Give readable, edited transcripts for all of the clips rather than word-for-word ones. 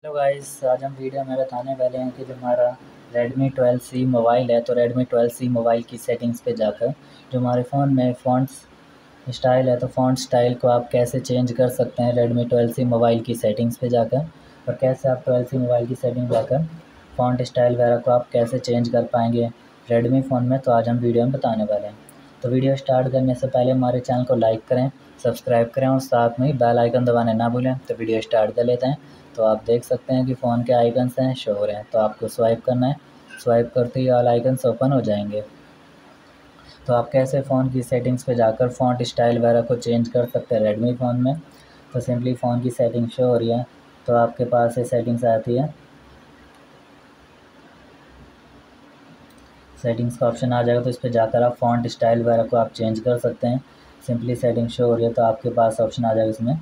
Hello guys, आज हम video में बताने वाले हैं कि जो हमारा Redmi 12C मोबाइल है, तो Redmi 12C मोबाइल की सेटिंग्स पे जाकर जो हमारे फ़ोन में फ़ॉन्ट्स स्टाइल है, तो फ़ॉन्ट स्टाइल को आप कैसे चेंज कर सकते हैं Redmi 12C मोबाइल की सेटिंग्स पे जाकर, और कैसे आप 12C मोबाइल की सेटिंग जाकर फ़ॉन्ट स्टाइल वगैरह को आप कैसे चेंज कर पाएंगे Redmi फ़ोन में, तो आज हम वीडियो में बताने वाले हैं। तो वीडियो स्टार्ट करने से पहले हमारे चैनल को लाइक करें, सब्सक्राइब करें और साथ में ही बेल आइकन दबाने ना भूलें। तो वीडियो स्टार्ट कर लेते हैं। तो आप देख सकते हैं कि फ़ोन के आइकन्स हैं, शो हो रहे हैं, तो आपको स्वाइप करना है। स्वाइप करते ही ऑल आइकन्स ओपन हो जाएंगे। तो आप कैसे फ़ोन की सेटिंग्स पे जाकर फ़ॉन्ट स्टाइल वगैरह को चेंज कर सकते हैं रेडमी फ़ोन में। तो सिंपली फ़ोन की सेटिंग शो हो रही है, तो आपके पास ये सेटिंग्स आती है। सेटिंग्स का ऑप्शन आ जाएगा, तो इस पर जाकर आप फ़ॉन्ट स्टाइल वगैरह को आप चेंज कर सकते हैं। सिंपली सेटिंग शो हो रही है, तो आपके पास ऑप्शन आ जाएगा इसमें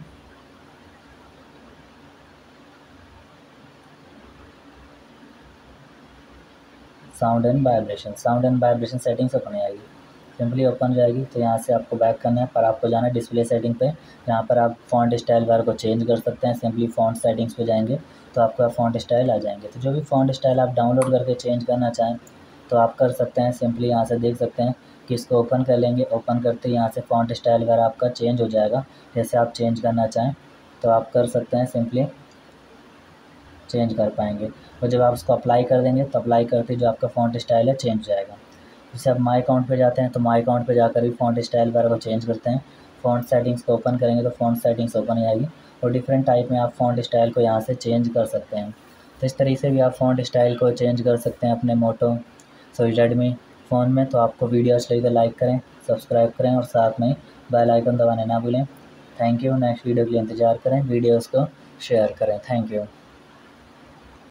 sound and vibration settings open आएगी। सिंपली ओपन हो जाएगी, तो यहाँ से आपको बैक करना है, पर आपको जाना है डिस्प्ले सेटिंग पे, जहाँ पर आप फ़ॉन्ट स्टाइल वगैरह को चेंज कर सकते हैं। सिंपली फ़ॉन्ट सेटिंग्स पे जाएंगे, तो आपका फ़ॉन्ट स्टाइल आ जाएंगे। तो जो भी फ़ॉन्ट स्टाइल आप डाउनलोड करके चेंज करना चाहें, तो आप कर सकते हैं। सिंपली यहाँ से देख सकते हैं कि इसको ओपन कर लेंगे। ओपन करते ही यहाँ से फ़ॉन्ट स्टाइल वगैरह आपका चेंज हो जाएगा। जैसे आप चेंज करना चाहें तो आप कर सकते हैं, सिंपली चेंज कर पाएंगे। और जब आप उसको अप्लाई कर देंगे, तो अप्लाई करते जो आपका फ़ॉन्ट स्टाइल है चेंज हो जाएगा। जैसे आप माई अकाउंट पे जाते हैं, तो माई अकाउंट पे जाकर भी फ़ॉन्ट स्टाइल वगैरह को चेंज करते हैं। फ़ॉन्ट सेटिंग्स को ओपन करेंगे, तो फ़ॉन्ट सेटिंग्स ओपन हो जाएगी, और डिफरेंट टाइप में आप फ़ॉन्ट स्टाइल को यहाँ से चेंज कर सकते हैं। तो इस तरीके से भी आप फ़ॉन्ट स्टाइल को चेंज कर सकते हैं अपने रेडमी फ़ोन में। तो आपको वीडियो अच्छी लगी तो लाइक करें, सब्सक्राइब करें और साथ में बेल आइकन दबाने ना भूलें। Thank you. नेक्स्ट वीडियो के लिए इंतज़ार करें, वीडियोज़ को शेयर करें। Thank you.